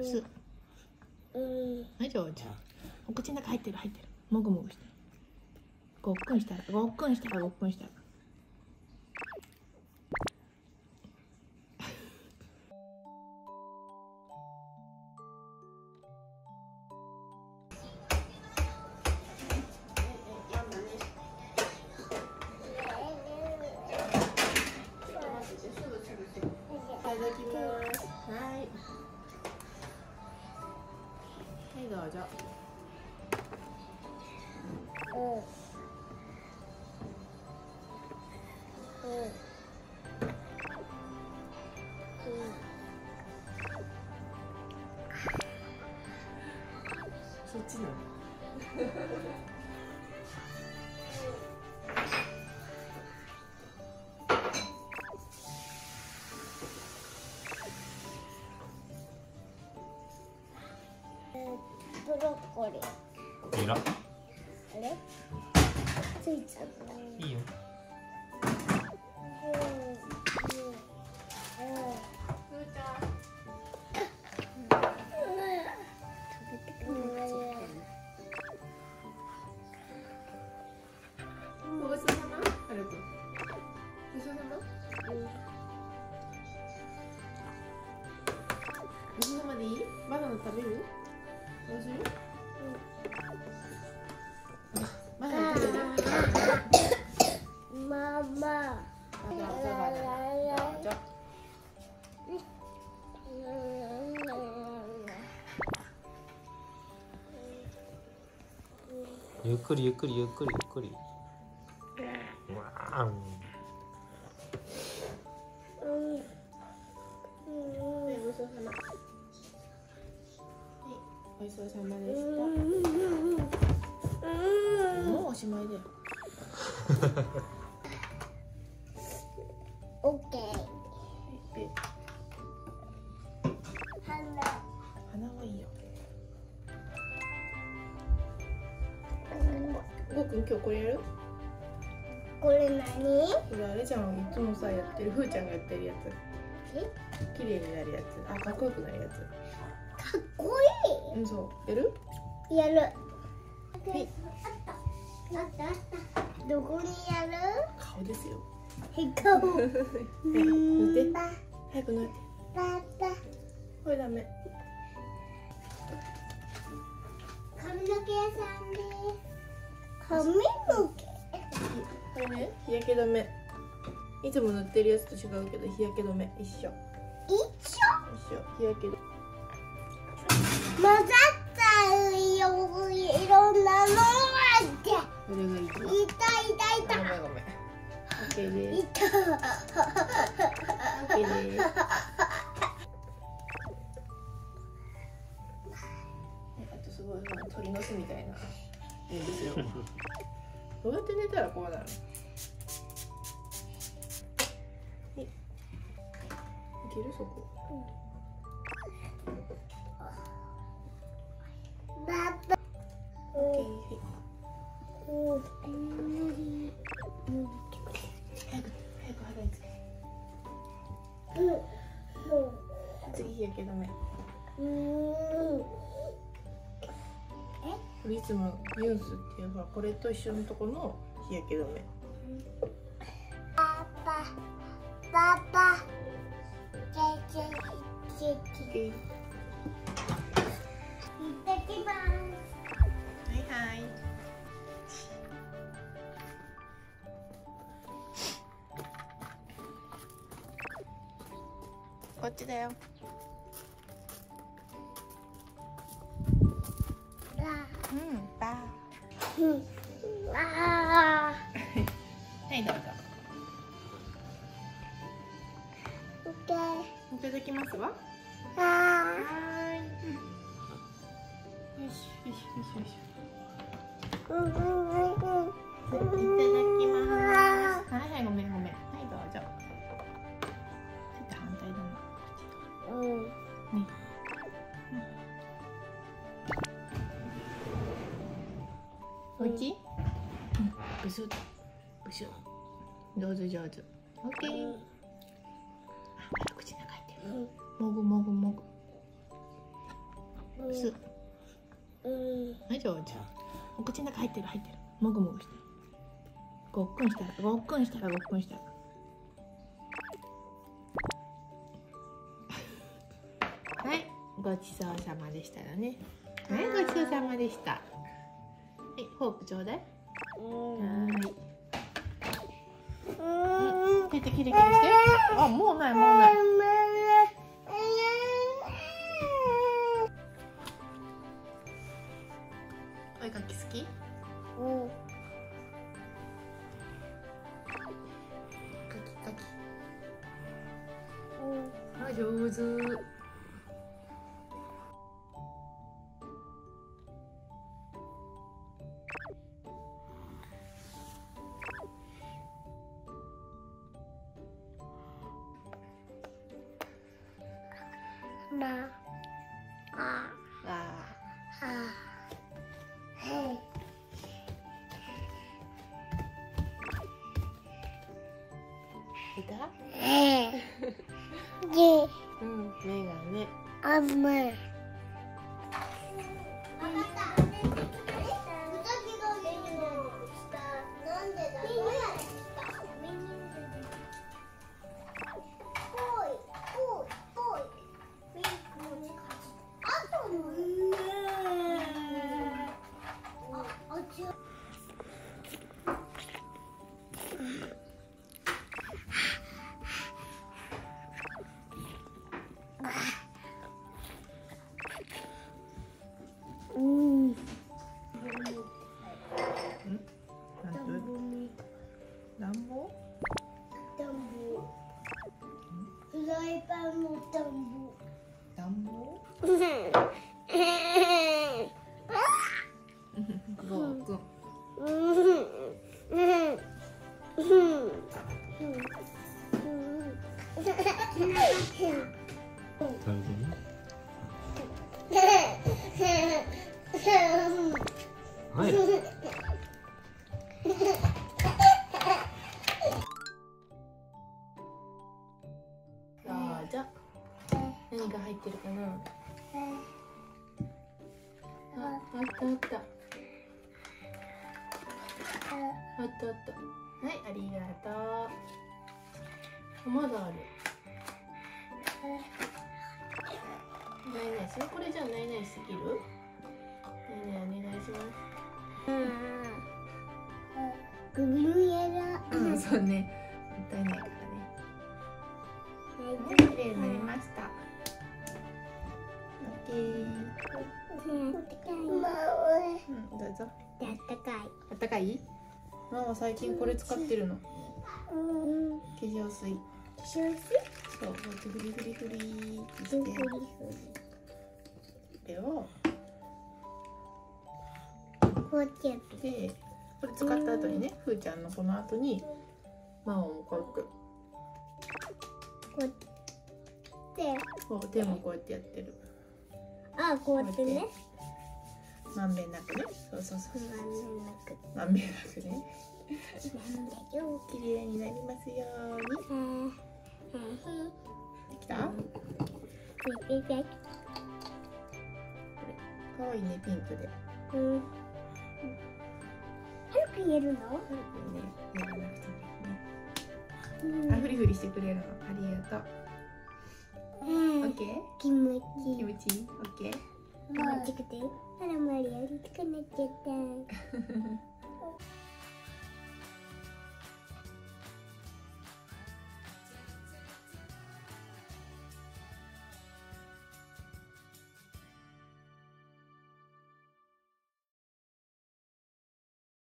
す。はい、上手。お口の中入ってる。もぐもぐして。ごっくんしたら。いただきます。はい、どうぞ。そっちなの。 ブロッコリー。 えら。 あれ？ついちゃった。 いいよ。 ごちそうさま。はるくん。ごちそうさま。ごちそうさまでいい？バナナ食べる？どうする？バナナ食べる？ ママ。 どうぞ。 ゆっくり。わーん。 ごちそうさま。ごちそうさまでした。もうおしまいだよ。 オッケー。花はいいよ。ごくん今日これやる？ これ何？ これあれじゃん、いつもさやってるふーちゃんがやってるやつ。綺麗になるやつ。あ、かっこよくなるやつ。 かっこいい。 そう。やる？ やる。 はい。 あった。どこにやる？ 顔ですよ。 顔。 塗って。早く塗って。これダメ。 髪の毛屋さんです。髪の毛。 これね、日焼け止め。いつも塗ってるやつと違うけど、日焼け止め一緒。 一緒。 日焼け止め。 混ざっちゃうよ。いろんなのがあって。 これがいいよ。 痛い。 ごめん。オッケーです。 痛い。 オッケーです。あとすごい鳥の巣みたいな。いいですよ。どうやって寝たらこうなる？いけるそこ。 ババ。 オッケー。早く肌につけ。次日焼け止め。これいつもユンスっていうほらこれと一緒のとこの日焼け止め。 パパ。行ってきます。 はいはい。こっちだよ。バー。はいどうぞ。いただきますわ。はーい。よし。いただきます。はい、ごめん。はい、どうぞ。ちょっと反対だな。ね。おいしい？ブスッ。上手。オッケー。口の中入ってる。もぐ。 す。はい、上手。お口の中入ってる。もぐもぐしてる。ごっくんしたら。はい、ごちそうさまでしたよね。はい、ごちそうさまでした。はい、フォークちょうだい。手キレキレして。あ、もうない。お絵かき好き？かき。あ、上手。いた？うん、目がね。暖房？ フライパンの暖房。 暖房？ゴーくん。 はい。 じゃあ何が入ってるかな。あった。はい、ありがとう。まだある。ないそれこれじゃないすぎる。お願いします。 グミやら。 そうね。もったいないからね。綺麗になりました。オッケー。どうぞ。あったかい？ママ最近これ使ってるの。化粧水。そう、フリってして。これを。で、これ使った後にね、ふーちゃんのこの後に。ママもこうやって。手もこうやってやってる。 こうやってね。 まんべんなくね。そう。まんべんなくね。綺麗になりますように。できた？これ可愛いね、ピンクで。 早く言えるの？ 早くね、やらなくてもいいね。フリフリしてくれるの。ありがとう。オッケー？ 気持ちいい。 オッケー？ あら、マリやりたくなっちゃった。